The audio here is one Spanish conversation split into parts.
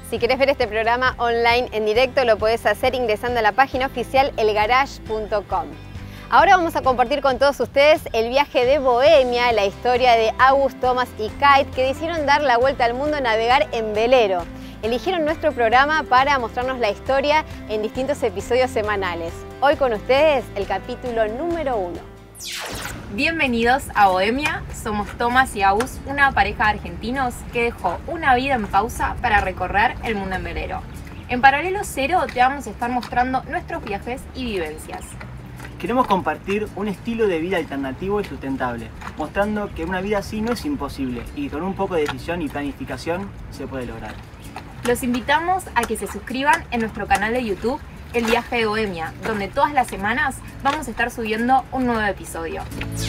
Si querés ver este programa online en directo, lo podés hacer ingresando a la página oficial elgarage.com. Ahora vamos a compartir con todos ustedes el viaje de Bohemia, la historia de August, Thomas y Kate, que decidieron dar la vuelta al mundo, navegar en velero. Eligieron nuestro programa para mostrarnos la historia en distintos episodios semanales. Hoy con ustedes el capítulo número 1. Bienvenidos a Bohemia, somos Thomas y August, una pareja de argentinos que dejó una vida en pausa para recorrer el mundo en velero. En Paralelo Cero te vamos a estar mostrando nuestros viajes y vivencias. Queremos compartir un estilo de vida alternativo y sustentable, mostrando que una vida así no es imposible y que con un poco de decisión y planificación se puede lograr. Los invitamos a que se suscriban en nuestro canal de YouTube El Viaje de Bohemia, donde todas las semanas vamos a estar subiendo un nuevo episodio.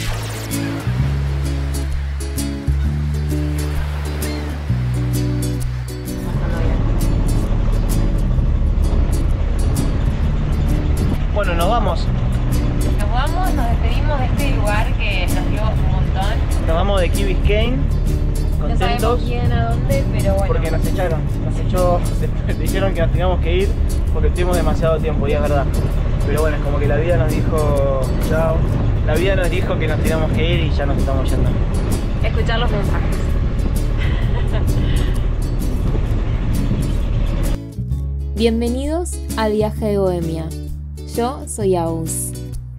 Bueno, nos vamos. Nos despedimos de este lugar que nos dio un montón. Nos vamos de Key Biscayne, contentos. No sabemos bien a dónde, pero bueno. Porque nos dijeron que nos teníamos que ir porque tuvimos demasiado tiempo, y es verdad. Pero bueno, es como que la vida nos dijo chao. La vida nos dijo que nos teníamos que ir y ya nos estamos yendo. Escuchar los mensajes. Bienvenidos al Viaje de Bohemia. Yo soy August.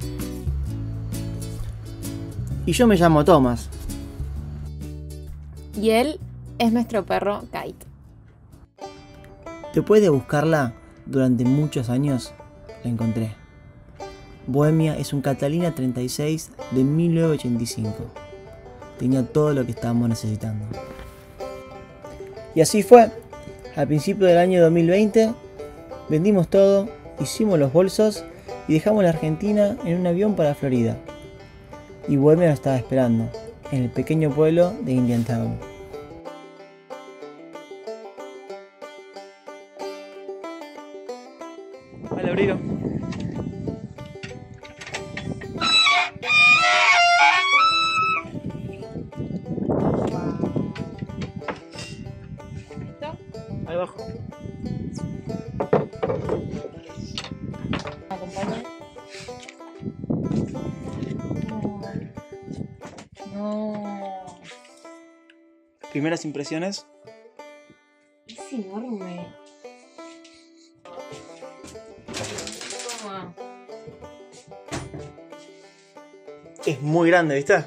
Y yo me llamo Thomas. Y él es nuestro perro Kate. Después de buscarla durante muchos años, la encontré. Bohemia es un Catalina 36 de 1985. Tenía todo lo que estábamos necesitando. Y así fue. Al principio del año 2020, vendimos todo, hicimos los bolsos y dejamos la Argentina en un avión para Florida. Y Bohemia nos estaba esperando, en el pequeño pueblo de Indiantown. Vale, abrilo. Ahí abajo. ¿Acompaña? No. Primeras impresiones. Es enorme. Toma. Es muy grande, ¿viste?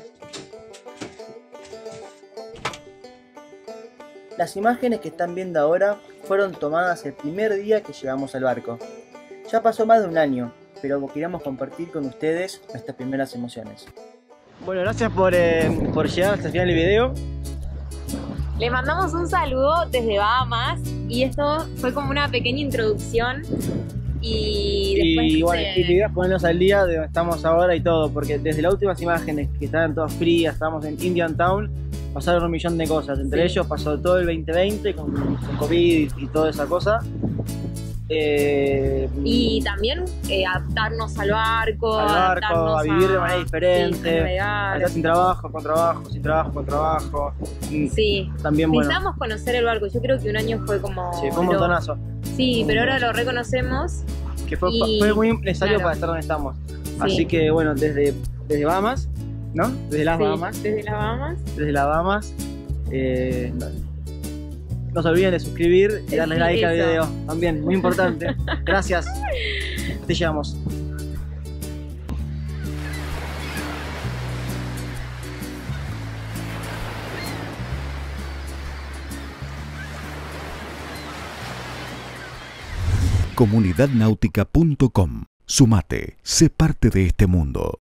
Las imágenes que están viendo ahora fueron tomadas el primer día que llegamos al barco. Ya pasó más de un año, pero queríamos compartir con ustedes nuestras primeras emociones. Bueno, gracias por llegar hasta el final del video. Le mandamos un saludo desde Bahamas y esto fue como una pequeña introducción y después bueno, la idea es ponernos al día de donde estamos ahora y todo, porque desde las últimas imágenes que estaban todas frías, estábamos en Indiantown, pasaron un millón de cosas, entre ellos pasó todo el 2020 con COVID y toda esa cosa. Y también adaptarnos al barco, a vivir de manera diferente, sí, a estar sin trabajo, con trabajo, sin trabajo, con trabajo. Sí, también bueno. Necesitamos conocer el barco, yo creo que un año fue como... Sí, fue un montonazo. Sí, pero ahora lo reconocemos. Que fue muy necesario para estar donde estamos. Sí. Así que bueno, desde Bahamas, ¿no? Desde las Bahamas. Desde las Bahamas. Desde las Bahamas. No se olviden de suscribir y darle like al video. También, muy importante. Gracias. Te llevamos. Comunidadnautica.com. Sumate, sé parte de este mundo.